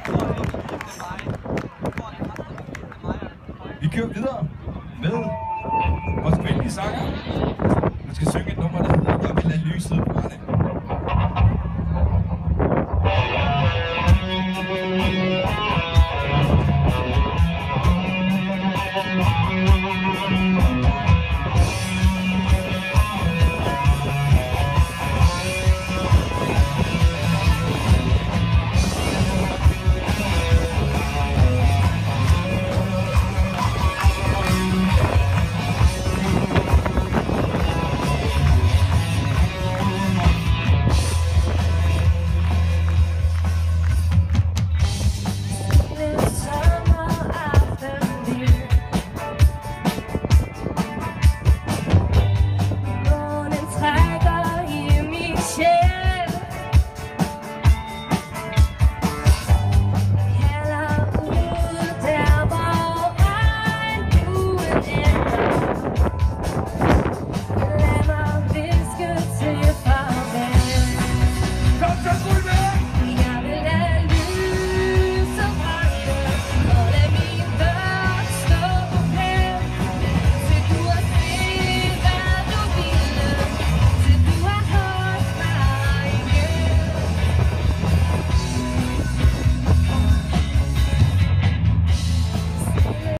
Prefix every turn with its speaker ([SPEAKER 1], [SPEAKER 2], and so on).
[SPEAKER 1] Vi kører videre med vores kvindelige sanger. Du skal synge et nummer, der hedder "Jeg vil lade lyset brænde".